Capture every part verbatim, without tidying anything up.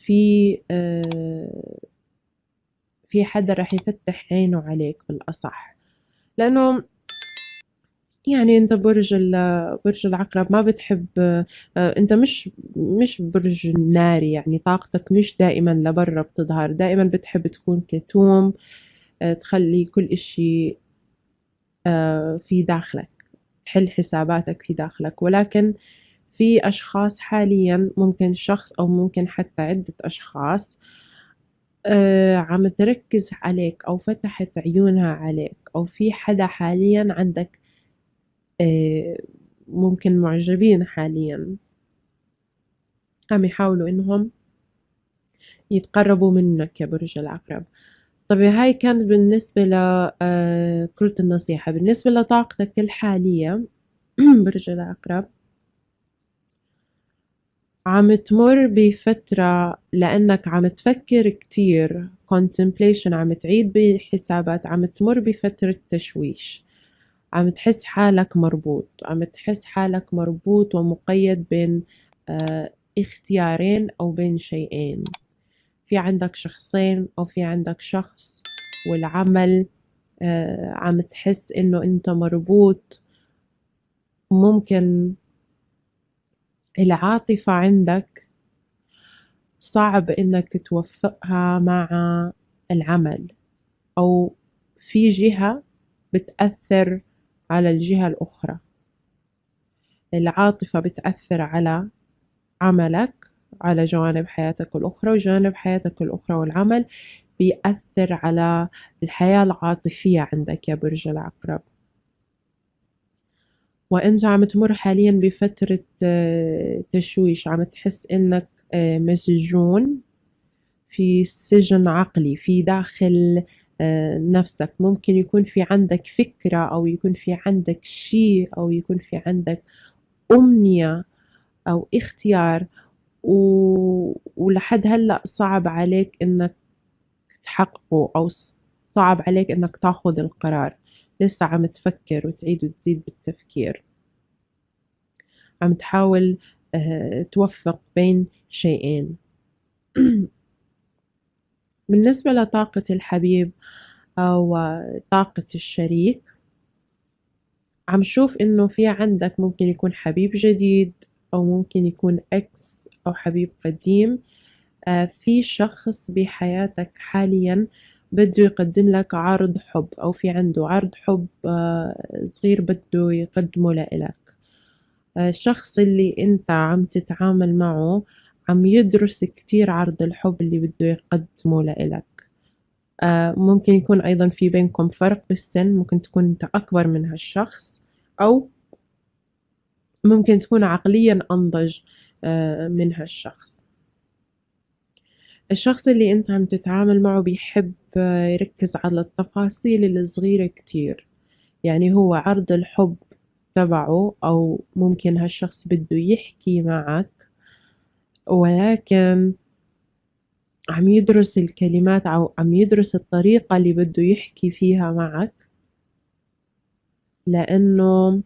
في آه في حدا رح يفتح عينه عليك بالأصح، لأنه يعني أنت برج ال برج العقرب ما بتحب آآ أنت مش مش برج ناري، يعني طاقتك مش دائمًا لبرّا بتظهر، دائمًا بتحب تكون كتوم، آآ تخلّي كل إشي آآ في داخلك، تحل حساباتك في داخلك، ولكن في أشخاص حاليًا ممكن شخص أو ممكن حتى عدة أشخاص آآ عم تركّز عليك أو فتحت عيونها عليك، أو في حدا حاليًا عندك آآ ممكن معجبين حاليًا، عم يحاولوا إنهم يتقرّبوا منّك يا برج العقرب. طَب هاي كانت بالنسبة ل آآ كروت النصيحة، بالنسبة لطاقتك الحالية برج العقرب، عم تمُر بفترة لإنّك عم تفكّر كتير contemplation عم تعيد بحسابات، عم تمُر بفترة تشويش، عم تحس حالك مربوط، عم تحس حالك مربوط ومُقيّد بين آآ اختيارين أو بين شيئين، في عندك شخصين أو في عندك شخص، والعمل آآ عم تحس إنه أنت مربوط، ممكن العاطفة عندك صعب إنك توفّقها مع العمل، أو في جهة بتأثّر على الجهة الأخرى، العاطفة بتأثّر على عملك، على جوانب حياتك الأخرى، وجوانب حياتك الأخرى والعمل بيأثّر على الحياة العاطفية عندك يا برج العقرب. وأنت عم تمُر حاليًا بفترة آه، تشويش، عم تحس إنك آآ مسجون في سجن عقلي، في داخل آآ نَفْسك، ممكن يكون في عندك فكرة أو يكون في عندك شي أو يكون في عندك أمنية أو اختيار و ولحد هلأ صعب عليك إنك تحققه، أو ص صعب عليك إنك تاخُد القرار، لسه عم تفكّر وتعيد وتزيد بالتفكير. عم تحاول آآ توفّق بين شيئين. بالنسبة لطاقة الحبيب أو طاقة الشريك، عم شوف إنه في عندك ممكن يكون حبيب جديد أو ممكن يكون ex أو حبيب قديم، آآ في شخص بحياتك حاليًا بده يقدّم لك عرض حُب، أو في عنده عرض حُب آآ صغير بده يقدّمه لإلك. آآ الشخص اللي أنت عم تتعامل معه عم يدرس كتير عرض الحُب اللي بده يقدّمه لإلك، آآ ممكن يكون أيضًا في بينكم فرق بالسِن، ممكن تكون أنت أكبر من هالشخص، أو ممكن تكون عقليًا أنضج آآ من هالشخص. الشخص اللي أنت عم تتعامل معه بيحب آه، يركّز على التفاصيل الصغيرة كتير، يعني هو عرض الحُب تبعه، أو ممكن هالشخص بده يحكي معك، ولكن عم يدرس الكلمات أو عم يدرس الطريقة اللي بده يحكي فيها معك، لإنه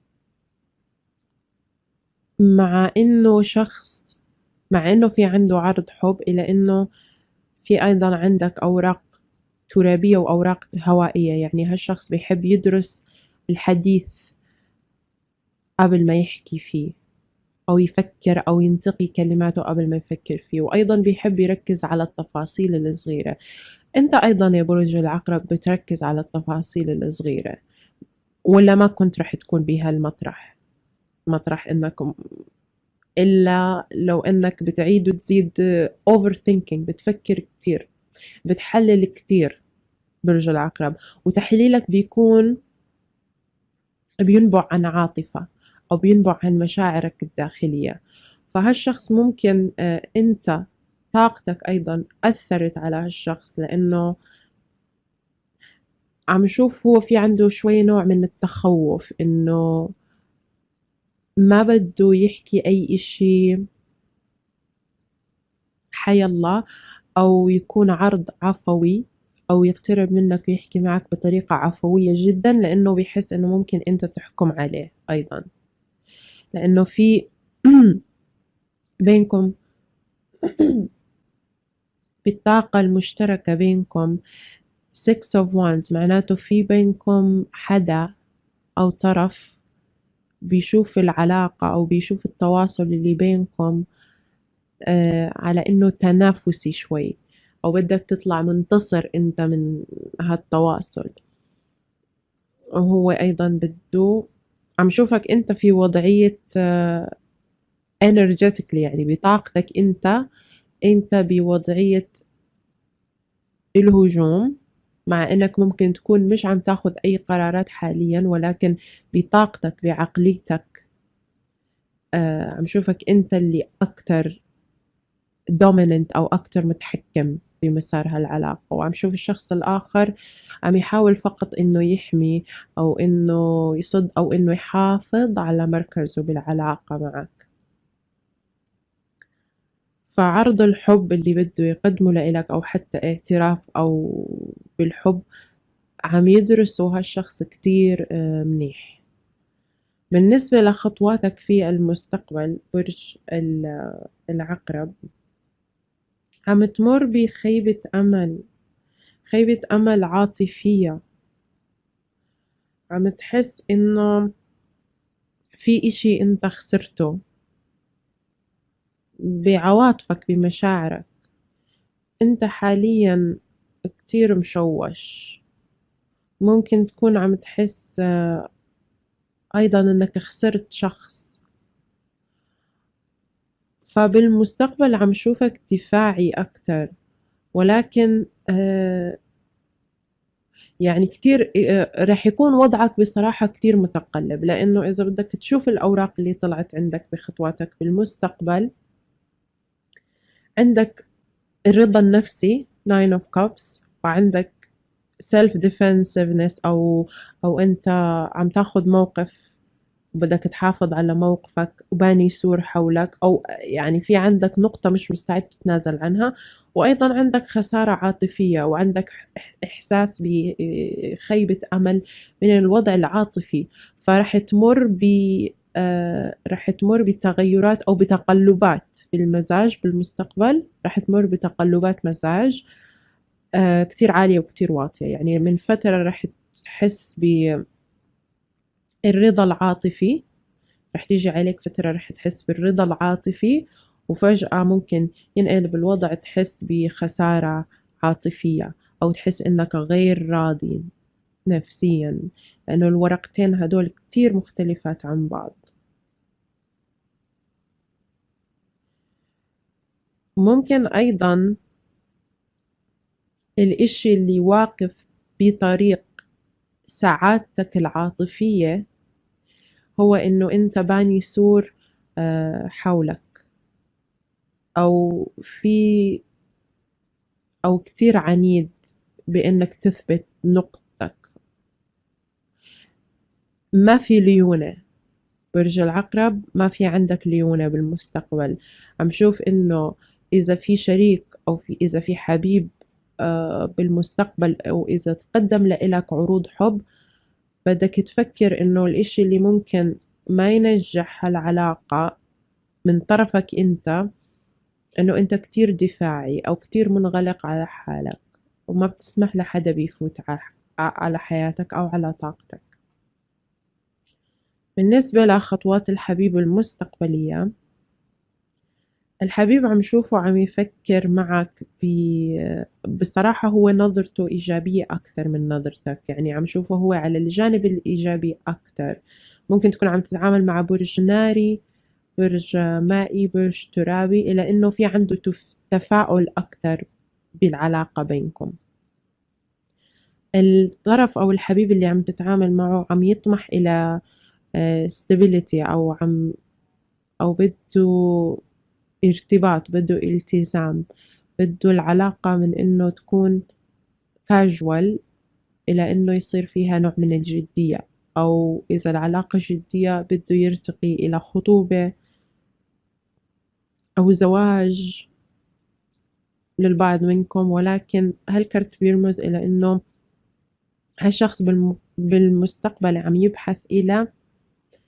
مع إنه شخص مع إنه في عنده عرض حُب، إلا إنه في أيضًا عندك أوراق ترابية وأوراق هوائية، يعني هالشخص بيحب يدرس الحديث قبل ما يحكي فيه، أو يفكّر أو ينتقي كلماته قبل ما يفكّر فيه، وأيضًا بيحب يركّز على التفاصيل الصغيرة. أنت أيضًا يا برج العقرب بتركّز على التفاصيل الصغيرة، والّا ما كنت رح تكون بهالمطرح، مطرح إنك م إلا لو إنك بتعيد وتزيد overthinking، بتفكّر كتير، بتحلّل كتير برج العقرب، وتحليلك بيكون بينبُع عن عاطفة أو بينبُع عن مشاعرك الداخلية، فهالشخص ممكن آآ أنت طاقتك أيضًا أثّرت على هالشخص، لإنه عم شوف هو في عنده شوية نوع من التخوّف، إنه ما بده يحكي أي إشي حيالّا، أو يكون عرض عفوي، أو يقترب منّك ويحكي معك بطريقة عفوية جدًا، لإنه بيحس إنه ممكن أنت تحكم عليه أيضًا، لإنه في بينكم بالطاقة المشتركة بينكم six of wands، معناته في بينكم حدا أو طرف بيشوف العلاقة أو بيشوف التواصل اللي بينكم آه على إنه تنافسي شوي، أو بدك تطلع منتصر أنت من هالتواصل. وهو أيضا بده، عم شوفك أنت في وضعية آه energetically، يعني بطاقتك أنت أنت بوضعية الهجوم، مع إنك ممكن تكون مش عم تاخد أي قرارات حاليا، ولكن بطاقتك بعقليتك آه عم شوفك أنت اللي أكتر dominant أو أكتر متحكم بمسار هالعلاقة، وعم شوف الشخص الآخر عم يحاول فقط إنه يحمي أو إنه يصد أو إنه يحافظ على مركزه بالعلاقة معك. فعرض الحب اللي بده يقدمه لإلك أو حتى اعتراف أو بالحب عم يدرسوا هالشخص كتير آه، منيح. بالنسبة لخطواتك في المستقبل برج ال- العقرب، عم تمر بخيبة أمل، خيبة أمل عاطفية. عم تحس إنه في إشي أنت خسرته بعواطفك بمشاعرك. أنت حاليا كتير مشوش، ممكن تكون عم تحس آه، أيضا إنك خسرت شخص. فبالمستقبل عم شوفك دفاعي أكتر، ولكن آه، يعني كتير آه، رح يكون وضعك بصراحة كتير متقلب، لأنه إذا بدك تشوف الأوراق اللي طلعت عندك بخطواتك بالمستقبل، عندك الرضا النفسي nine of cups، وعندك self defensiveness أو أو أنت عم تاخد موقف وبدك تحافظ على موقفك وباني سور حولك، أو يعني في عندك نقطة مش مستعد تتنازل عنها. وأيضا عندك خسارة عاطفية، وعندك إحساس بخيبة أمل من الوضع العاطفي. فرح تمر ب آه رح تمر بتغيرات أو بتقلبات في المزاج بالمستقبل. رح تمر بتقلبات مزاج آه كتير عالية وكتير واطية. يعني من فترة رح تحس بالرضا العاطفي، رح تيجي عليك فترة رح تحس بالرضا العاطفي، وفجأة ممكن ينقلب الوضع تحس بخسارة عاطفية، أو تحس إنك غير راضي نفسيا، لأنه الورقتين هدول كتير مختلفات عن بعض. ممكن أيضا الإشي اللي واقف بطريق سعادتك العاطفية هو إنه أنت باني سور آه، حولك، أو في أو كتير عنيد بإنك تثبت نقطتك. ما في ليونة برج العقرب، ما في عندك ليونة بالمستقبل. عم شوف إنه إذا في شريك أو في إذا في حبيب آه، بالمستقبل، أو إذا تقدم لإلك عروض حب، بدك تفكر إنه الإشي اللي ممكن ما ينجح هالعلاقة من طرفك أنت، إنه أنت كتير دفاعي أو كتير منغلق على حالك، وما بتسمح لحدا بيفوت ع- على حياتك أو على طاقتك. بالنسبة لخطوات الحبيب المستقبلية، الحبيب عم شوفه عم يفكر معك ب... بصراحة هو نظرته إيجابية أكثر من نظرتك. يعني عم شوفه هو على الجانب الإيجابي أكثر. ممكن تكون عم تتعامل مع برج ناري، برج مائي، برج ترابي، إلى إنه في عنده تف... تفاؤل أكثر بالعلاقة بينكم. الطرف أو الحبيب اللي عم تتعامل معه عم يطمح إلى آه، stability، أو عم أو بده ارتباط، بده التزام، بده العلاقة من إنه تكون casual إلى إنه يصير فيها نوع من الجدية، أو إذا العلاقة جدية بده يرتقي إلى خطوبة أو زواج للبعض منكم. ولكن هالكرت بيرمز إلى إنه هالشخص بالم- بالمستقبل عم يبحث إلى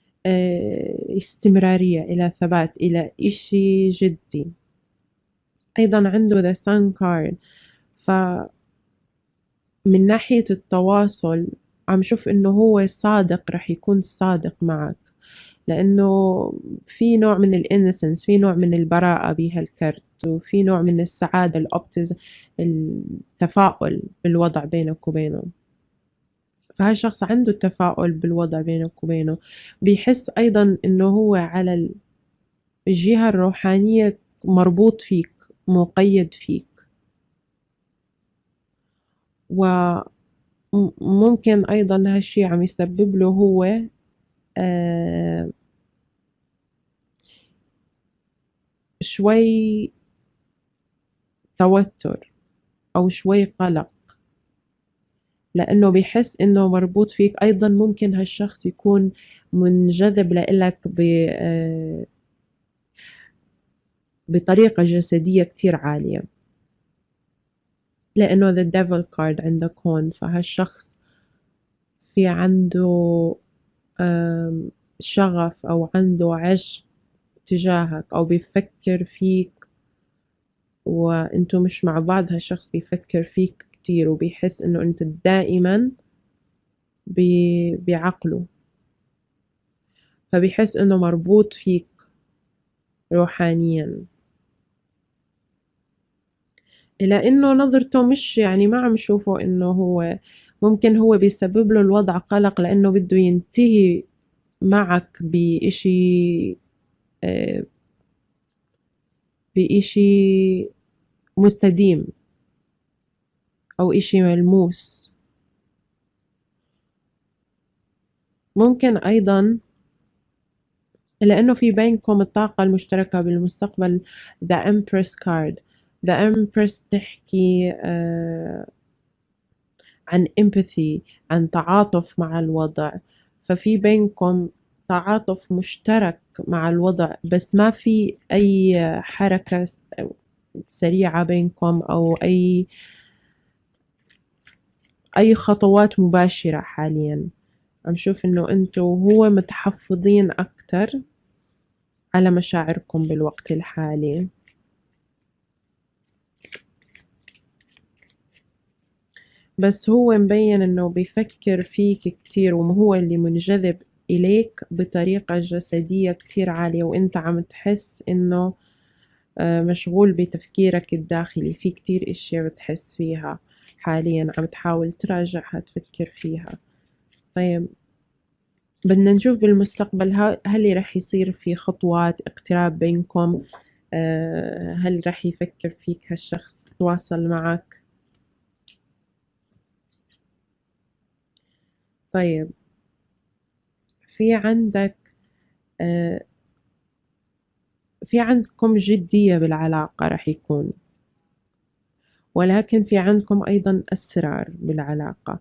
آه، استمرارية، إلى ثبات، إلى إشي جدي. أيضًا عنده the sun card. فمن ناحية التواصل عم شوف إنه هو صادق، رح يكون صادق معك، لإنه في نوع من الinnocence، في نوع من البراءة بهالكرت، وفي نوع من السعادة الoptimism، التفاؤل بالوضع بينك وبينه. فهالشخص عنده التفاؤل بالوضع بينك وبينه، بيحس أيضًا إنه هو على ال الجهة الروحانية مربوط فيك، مُقيّد فيك. وم ممكن أيضًا هالشي عم يسبب له هو آآ شوي توتر أو شوي قلق، لإنه بيحس إنه مربوط فيك. أيضًا ممكن هالشخص يكون منجذب لإلك ب آآ بطريقة جسدية كتير عالية، لإنه the devil card عندك هون. فهالشخص في عنده آمم شغف أو عنده عشق تجاهك، أو بيفكر فيك وأنتم مش مع بعض. هالشخص بيفكر فيك كتير، وبيحس إنه أنت دائمًا ب بعقله، فبيحس إنه مربوط فيك روحانيًا. إلى إنه نظرته مش يعني ما عم شوفه إنه هو ممكن هو بيسبب له الوضع قلق، لإنه بده ينتهي معك بإشي آآ بإشي مستديم أو إشي ملموس. ممكن أيضًا لإنه في بينكم الطاقة المشتركة بالمستقبل the empress card. the empress بتحكي آآ عن empathy، عن تعاطف مع الوضع. ففي بينكم تعاطف مشترك مع الوضع، بس ما في أي حركة س سريعة بينكم، أو أي أي خطوات مباشرة حاليًا. عم شوف إنه أنتم وهو متحفظين أكتر على مشاعركم بالوقت الحالي. بس هو مبين إنه بيفكر فيك كتير، وهو اللي منجذب إليك بطريقة جسدية كتير عالية، وأنت عم تحس إنه آآ مشغول بتفكيرك الداخلي. في كتير أشيا بتحس فيها حاليًا، عم تحاول تراجعها تفكر فيها. طيب بدنا نشوف بالمستقبل ه هل رح يصير في خطوات اقتراب بينكم؟ آآ هل رح يفكر فيك هالشخص، يتواصل معك؟ طيب في عندك آآ في عندكم جدية بالعلاقة رح يكون، ولكن في عندكم أيضًا أسرار بالعلاقة.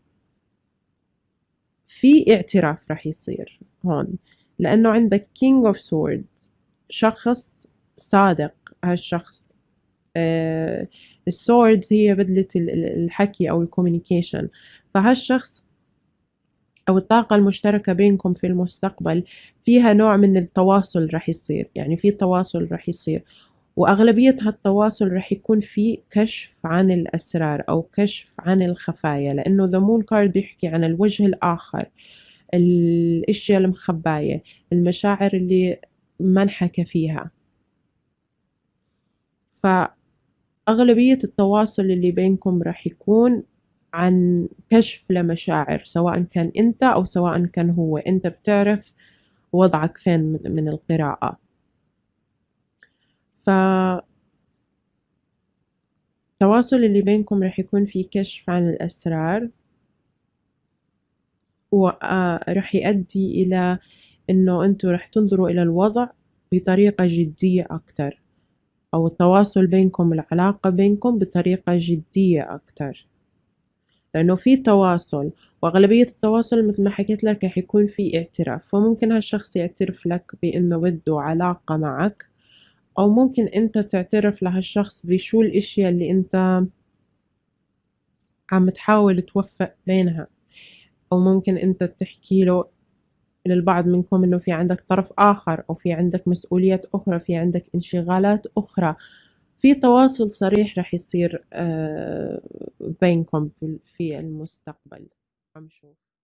في اعتراف رح يصير هون، لإنه عندك king of swords، شخص صادق. هالشخص آآ الswords هي بدلة ال ال الحكي أو الcommunication. فهالشخص أو الطاقة المشتركة بينكم في المستقبل فيها نوع من التواصل رح يصير، يعني في تواصل رح يصير، وأغلبية هالتواصل رح يكون في كشف عن الأسرار أو كشف عن الخفايا، لإنه the moon card بيحكي عن الوجه الآخر، الأشيا المخباية، المشاعر اللي ما انحكى فيها. فأغلبية التواصل اللي بينكم رح يكون عن كشف لمشاعر، سواء كان أنت أو سواء كان هو. أنت بتعرف وضعك فين من من القراءة. ف التواصل اللي بينكم رح يكون في كشف عن الأسرار، ورح يؤدي إلى إنه أنتم رح تنظروا إلى الوضع بطريقة جدية أكتر، أو التواصل بينكم، العلاقة بينكم بطريقة جدية أكتر، لأنه في تواصل. وأغلبية التواصل متل ما حكيت لك رح يكون في اعتراف. فممكن هالشخص يعترف لك بإنه بده علاقة معك، أو ممكن أنت تعترف لهالشخص بشو الأشيا اللي أنت عم تحاول توفّق بينها. أو ممكن أنت تحكي له، للبعض منكم، إنه في عندك طرف آخر، أو في عندك مسؤوليات أخرى، في عندك انشغالات أخرى. في تواصل صريح رح يصير آه، بينكم في في المستقبل. عم شوف